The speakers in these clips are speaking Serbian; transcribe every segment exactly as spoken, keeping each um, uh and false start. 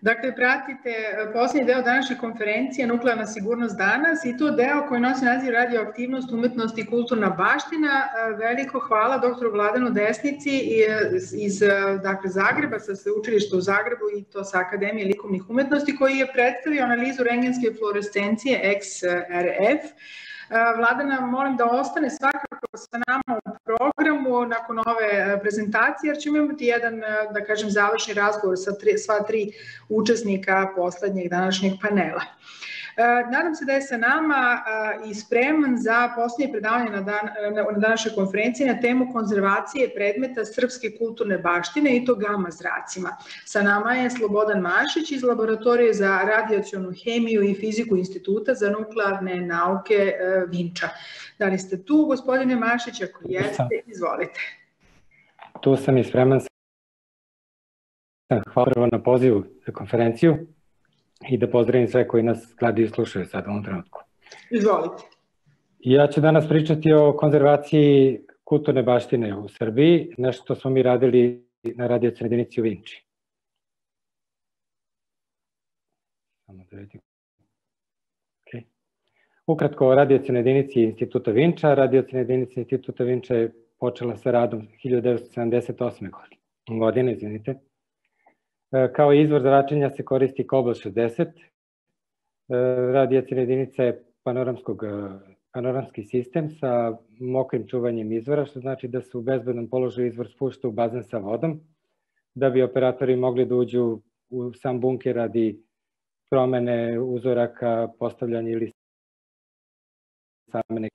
Dakle, pratite posljednji deo današnje konferencije Nuklearna sigurnost danas i to deo koji nosi naziv radioaktivnost, umetnost i kulturna baština. Veliko hvala doktoru Vladanu Desnici iz dakle, Zagreba, sa sveučilišta u Zagrebu i to sa Akademije likovnih umetnosti, koji je predstavio analizu rengenske fluorescencije X R F. Vladana, molim da ostane svakako sa nama u programu nakon ove prezentacije, jer ćemo imati jedan, da kažem, završni razgovor sa tri, sva tri učesnika poslednjeg današnjeg panela. Nadam se da je sa nama i spreman za poslednje predavanje na, dan, na današnjoj konferenciji na temu konzervacije predmeta srpske kulturne baštine i to gama zracima. Sa nama je Slobodan Mašić iz Laboratorije za radijacionu hemiju i fiziku Instituta za nuklearne nauke Vinča. Da li ste tu, gospodine Mašić? Ako jeste, izvolite. Tu sam i spreman sam. Hvala prvo na pozivu za konferenciju i da pozdravim sve koji nas gledaju i slušaju sad u ovom trenutku. Izvolite. Ja ću danas pričati o konzervaciji kulturne baštine u Srbiji, nešto što smo mi radili na radijacionoj jedinici u Vinči. Samo da vidim. Okay. Ukratko o radijacionoj jedinici Instituta Vinča. Radijaciona jedinica Instituta Vinča je počela sa radom hiljadu devetsto sedamdeset osme. godine, izvinite. Kao izvor zračenja se koristi Kobalt šezdeset. Radijaciona jedinica je panoramskog, panoramski sistem sa mokrim čuvanjem izvora, što znači da se u bezbednom položaju izvor spušta u bazen sa vodom, da bi operatori mogli da uđu u sam bunker radi promene uzoraka, postavljanja ili samene.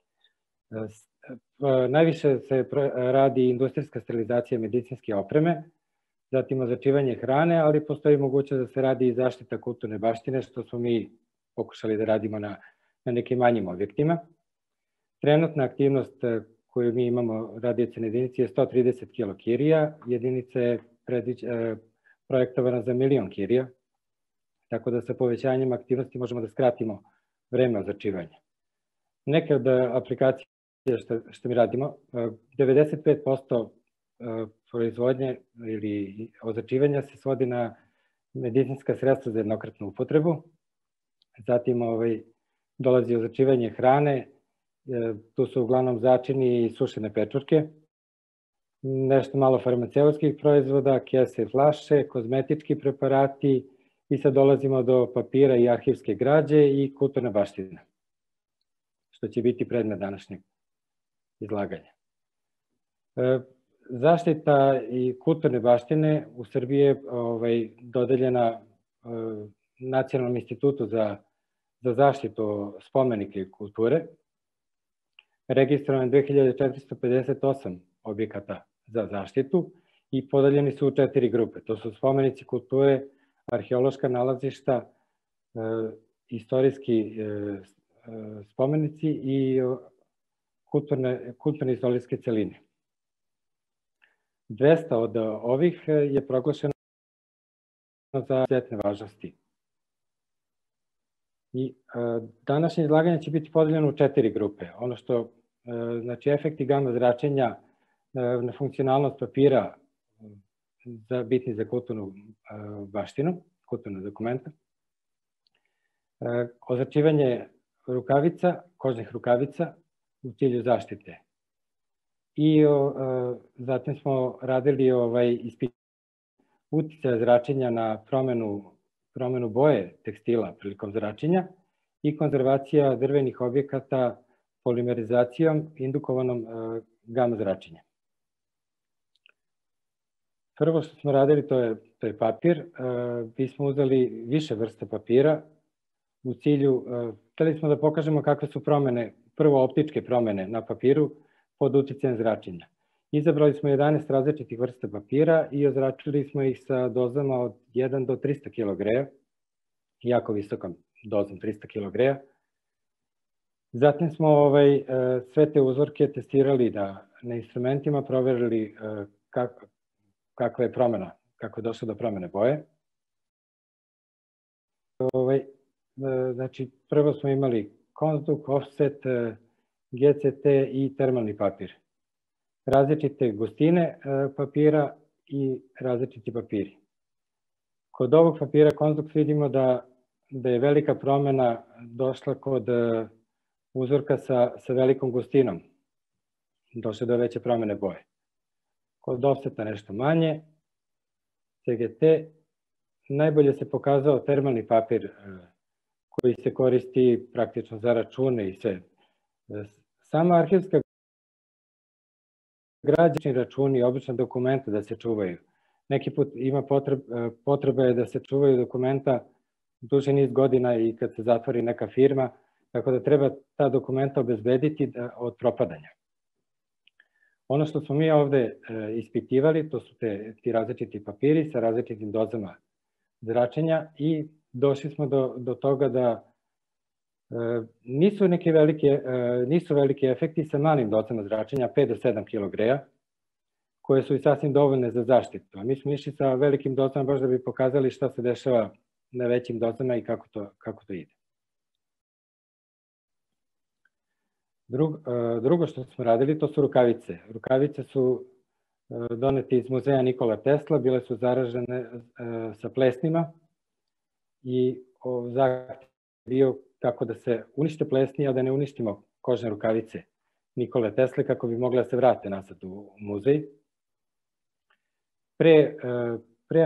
Najviše se radi industrijska sterilizacija medicinske opreme, zatim označivanje hrane, ali postoji mogućnost da se radi i zaštita kulturne baštine, što smo mi pokušali da radimo na, na nekim manjim objektima. Trenutna aktivnost koju mi imamo radijacione jedinici je sto trideset kilokirija, jedinica je predviđ, projektovana za milion kirija, tako da sa povećanjem aktivnosti možemo da skratimo vreme ozračivanja. Neke od aplikacije što, što mi radimo, devedeset pet posto proizvodnje ili ozračivanja se svodi na medicinska sredstva za jednokratnu upotrebu. Zatim ovaj, dolazi ozračivanje hrane, tu su uglavnom začini i sušene pečurke, nešto malo farmaceutskih proizvoda, kese, flaše, kozmetički preparati i sad dolazimo do papira i arhivske građe i kulturna baština, što će biti predmet današnjeg izlaganja. Zaštita i kulturne baštine u Srbiji je ovaj, dodeljena Nacionalnom institutu za, za zaštitu spomenika i kulture. Registrovano je dve hiljade četiristo pedeset osam objekata za zaštitu i podeljeni su u četiri grupe. To su spomenici kulture, arheološka nalazišta, istorijski spomenici i kulturne, kulturne istorijske celine. dvesta od ovih je proglašeno za izuzetne važnosti. I današnje izlaganje će biti podeljeno u četiri grupe. Ono što, znači, efekti gama zračenja na funkcionalnost papira za, bitni za kulturnu baštinu, kulturna dokumenta, ozračivanje rukavica, kožnih rukavica u cilju zaštite. I o, zatim smo radili ovaj, ispit uticaja zračenja na promenu, promenu boje tekstila prilikom zračenja i konzervacija drvenih objekata polimerizacijom indukovanom gama zračenja. Prvo što smo radili to je, to je papir. Mi smo uzeli više vrsta papira u cilju, hteli smo da pokažemo kakve su promene, prvo optičke promene na papiru pod uticajem zračenja. Izabrali smo jedanaest različitih vrsta papira i ozračili smo ih sa dozama od jedan do trista kilogreja, jako visokom dozom trista kilogreja. Zatim smo ovaj, sve te uzorke testirali da, na instrumentima, proverili kak, kakva je promena, kako je došlo do promene boje. Ovaj, znači, prvo smo imali konzduk, offset, G C T i termalni papir. Različite gustine papira i različiti papiri. Kod ovog papira Konzux vidimo da, da je velika promjena došla kod uzorka sa, sa velikom gustinom. Došle do veće promjene boje. Kod offseta nešto manje. C G T najbolje se pokazao termalni papir koji se koristi praktično za račune i sve. Sama arhivska građani računi, obično dokumenta da se čuvaju. Neki put ima potreba, potreba je da se čuvaju dokumenta duže niz godina i kad se zatvori neka firma, tako da treba ta dokumenta obezbediti od propadanja. Ono što smo mi ovde ispitivali, to su te, ti različiti papiri sa različitim dozama zračenja i došli smo do, do toga da e, nisu neki velike, e, nisu veliki efekti sa malim dozama zračenja, pet do sedam kilogreja, koje su i sasvim dovoljne za zaštitu. A mi smo išli sa velikim dozama baš da bi pokazali šta se dešava na većim dozama i kako to, kako to ide. Drugo, drugo što smo radili, to su rukavice. Rukavice su donete iz muzeja Nikola Tesla, bile su zaražene sa plesnima i zahtev bio kako da se unište plesni, a da ne uništimo kožne rukavice Nikole Tesle kako bi mogle da se vrate nazad u muzej. Pre, pre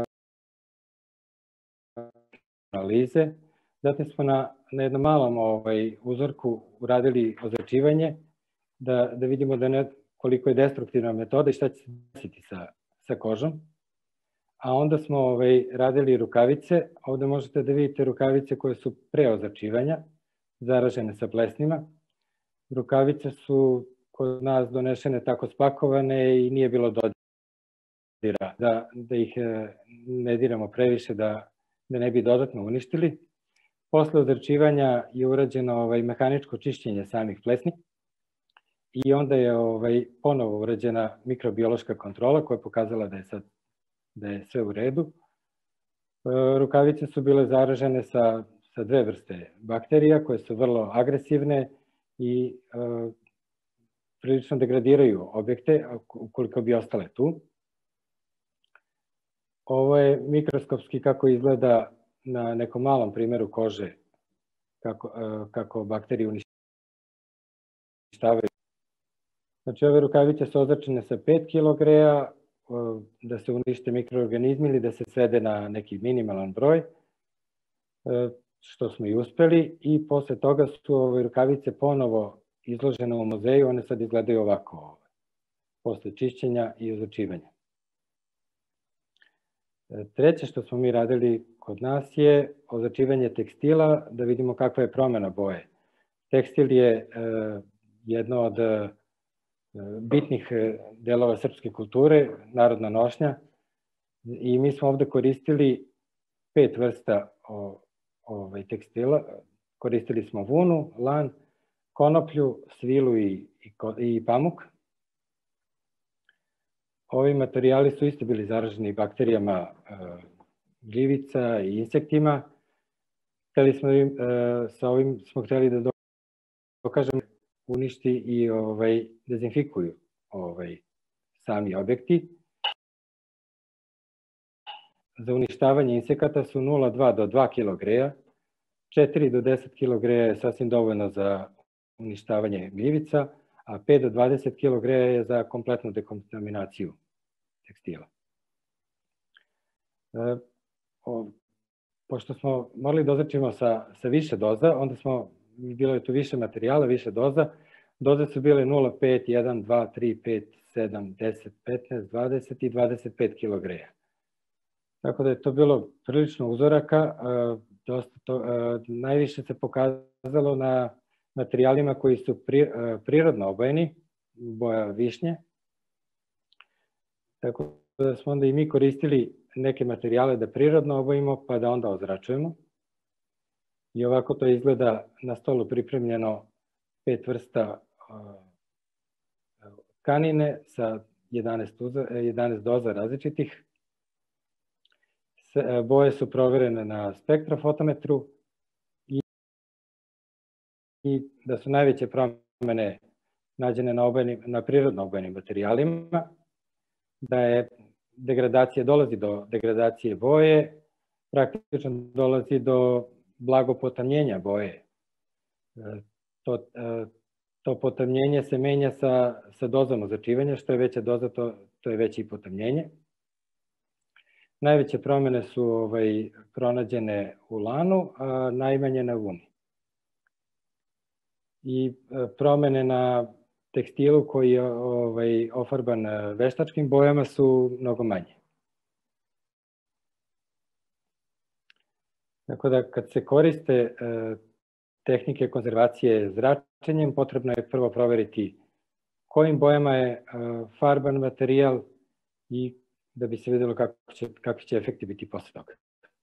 analize, zatim smo na, na jednom malom ovaj, uzorku uradili ozračivanje, da, da vidimo da ne, koliko je destruktivna metoda i šta će se desiti sa, sa kožom. A onda smo ovaj, radili rukavice. Ovde možete da vidite rukavice koje su pre ozračivanja, zaražene sa plesnima. Rukavice su kod nas donešene tako spakovane i nije bilo dodira, da, da ih ne diramo previše, da, da ne bi dodatno uništili. Posle ozračivanja je urađeno ovaj, mehaničko čišćenje samih plesni i onda je ovaj, ponovo urađena mikrobiološka kontrola koja je pokazala da je, sad, da je sve u redu. E, rukavice su bile zaražene sa, sa dve vrste bakterija koje su vrlo agresivne i e, prilično degradiraju objekte ukoliko bi ostale tu. Ovo je mikroskopski kako izgleda na nekom malom primjeru kože, kako, kako bakterije uništavaju. Znači, ove rukavice su ozračene sa pet kilogreja, da se unište mikroorganizmi ili da se svede na neki minimalan broj, što smo i uspeli, i posle toga su ove rukavice ponovo izložene u muzeju, one sad izgledaju ovako, posle čišćenja i ozračivanja. Treće što smo mi radili kod nas je ozračivanje tekstila, da vidimo kakva je promjena boje. Tekstil je e, jedno od e, bitnih delova srpske kulture, narodna nošnja, i mi smo ovde koristili pet vrsta o, ovaj, tekstila. Koristili smo vunu, lan, konoplju, svilu i, i, i pamuk. Ovi materijali su isto bili zaraženi bakterijama e, gljivica i insektima. Hteli smo, e, sa ovim smo hteli da dokažemo uništi i ovaj, dezinfikuju ovaj, sami objekti. Za uništavanje insekata su nula zarez dva do dva kilogreja, četiri do deset kilogreja je sasvim dovoljno za uništavanje gljivica, a pet do dvadeset kilogreja je za kompletnu dekontaminaciju tekstila. E, o, pošto smo morali da ozračimo sa, sa više doza, onda smo, bilo je tu više materijala, više doza. Doze su bile nula zarez pet, jedan, dva, tri, pet, sedam, deset, petnaest, dvadeset i dvadeset pet kilogreja. Tako da je to bilo prilično uzoraka. Dosta to, najviše se pokazalo na materijalima koji su pri, prirodno obojeni, boja višnje. Tako da smo onda i mi koristili neke materijale da prirodno obojimo, pa da onda ozračujemo. I ovako to izgleda na stolu pripremljeno pet vrsta tkanine sa jedanaest, jedanaest doza različitih. Boje su proverene na spektrofotometru i, i da su najveće promene nađene na, obojenim, na prirodno obojenim materijalima, da je degradacija, dolazi do degradacije boje praktično dolazi do blago potamnjenja boje. To, to potamnjenje se menja sa, sa dozom ozračivanja, što je veća doza, to, to je veće i potamnjenje. Najveće promene su ovaj, pronađene u lanu, a najmanje na vuni. I promene na tekstilu koji je ovaj, ofarban veštačkim bojama su mnogo manje. Tako da kad se koriste e, tehnike konzervacije zračenjem, potrebno je prvo proveriti kojim bojama je e, farban materijal i da bi se videlo kako će, kakvi će efekti biti posle toga.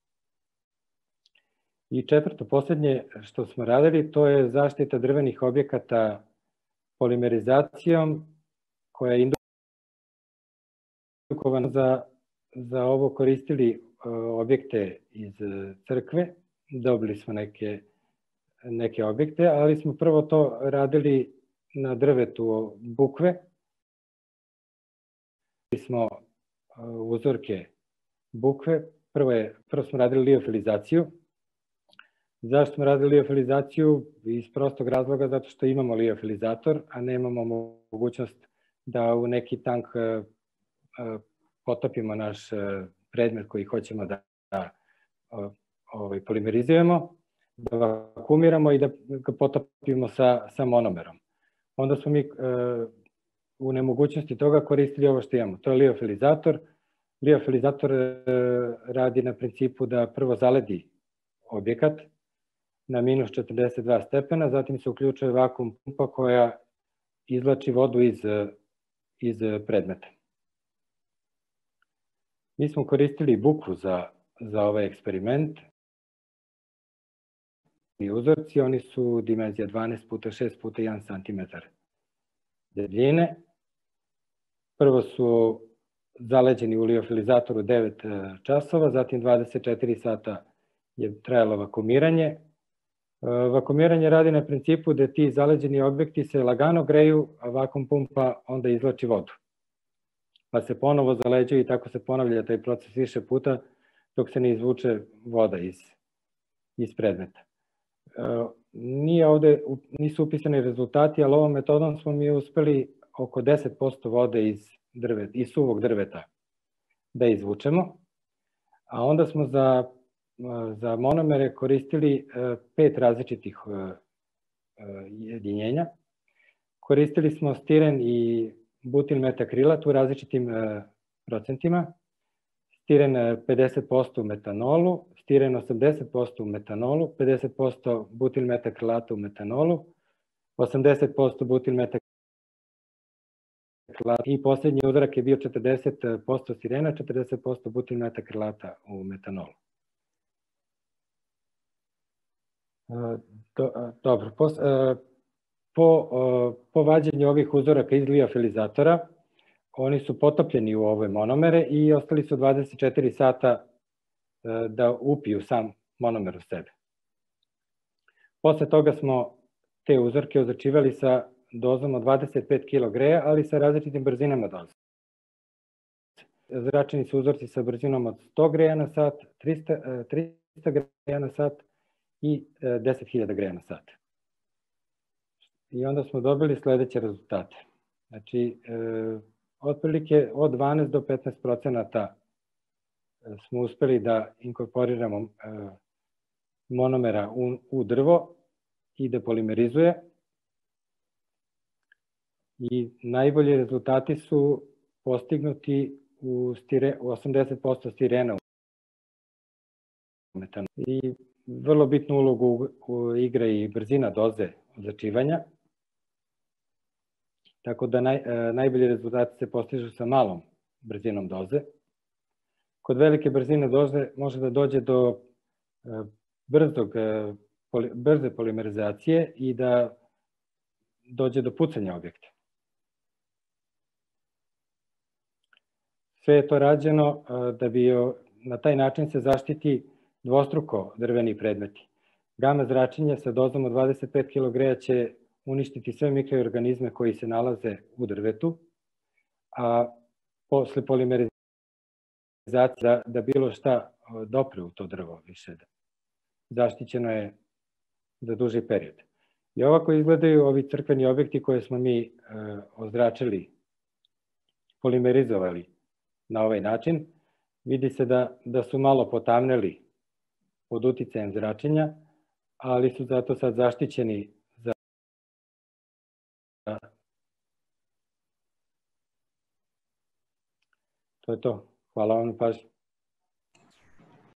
I četvrto, posljednje što smo radili, to je zaštita drvenih objekata polimerizacijom koja je indukovana. Za, za ovo koristili objekte iz crkve, dobili smo neke, neke objekte, ali smo prvo to radili na drvetu bukve. Dobili smo uzorke bukve, prvo, je, prvo smo radili liofilizaciju. Zašto smo radili liofilizaciju? Iz prostog razloga, zato što imamo liofilizator, a nemamo mogućnost da u neki tank potopimo naš predmet koji hoćemo da, da ovaj, polimerizujemo, da vakuumiramo i da ga potopimo sa, sa monomerom. Onda smo mi e, u nemogućnosti toga koristili ovo što imamo. To je liofilizator. Liofilizator e, radi na principu da prvo zaledi objekat na minus četrdeset dva stepena, zatim se uključuje vakuum pumpa koja izvlači vodu iz, iz predmeta. Mi smo koristili bukvu za, za ovaj eksperiment. I uzorci, oni su dimenzija dvanaest puta šest puta jedan centimetar debljine. Prvo su zaleđeni u liofilizatoru devet časova, zatim dvadeset četiri sata je trajalo vakuumiranje. Vakuumiranje radi na principu da ti zaleđeni objekti se lagano greju, a vakuum pumpa onda izvlači vodu. Pa se ponovo zaleđuju i tako se ponavlja taj proces više puta dok se ne izvuče voda iz, iz predmeta. Nije ovde, nisu upisani rezultati, ali ovom metodom smo mi uspeli oko deset posto vode iz, drvet, iz suvog drveta da izvučemo, a onda smo za, za monomere koristili pet različitih jedinjenja. Koristili smo stiren i butil metakrilat u različitim procentima, stiren pedeset posto u metanolu, stiren osamdeset posto u metanolu, pedeset posto butil metakrilata u metanolu, osamdeset posto butil metakrilata i posljednji uzorak je bio četrdeset posto stirena, četrdeset posto butil metakrilata u metanolu. Dobro, po, po vađenju ovih uzoraka iz liofilizatora, oni su potopljeni u ove monomere i ostali su dvadeset četiri sata da upiju sam monomer u sebe. Posle toga smo te uzorke ozračivali sa dozom od dvadeset pet kilograma greja, ali sa različitim brzinama doze. Zračeni su uzorci sa brzinom od sto greja na sat, trista, trista greja na sat i deset hiljada greja na sat. I onda smo dobili sledeće rezultate. Znači, e, otprilike od dvanaest do petnaest procenata smo uspeli da inkorporiramo e, monomera u, u drvo i da polimerizuje. I najbolji rezultati su postignuti u, stire, u osamdeset posto stirena u metanu. I vrlo bitnu ulogu igra i brzina doze ozračivanja. Tako da naj, najbolji rezultati se postižu sa malom brzinom doze. Kod velike brzine doze može da dođe do brzog, brze polimerizacije i da dođe do pucanja objekta. Sve je to rađeno da bi na taj način se zaštiti dvostruko drveni predmeti. Gama zračenja sa dozom od dvadeset pet kilograma greja će uništiti sve mikroorganizme koji se nalaze u drvetu, a posle polimerizacije da, da bilo šta dopre u to drvo više. Zaštićeno je za duži period. I ovako izgledaju ovi crkveni objekti koje smo mi ozračili, polimerizovali na ovaj način. Vidi se da, da su malo potamneli pod uticajem zračenja, ali su zato sad zaštićeni za... To je to. Hvala vam na pažnju.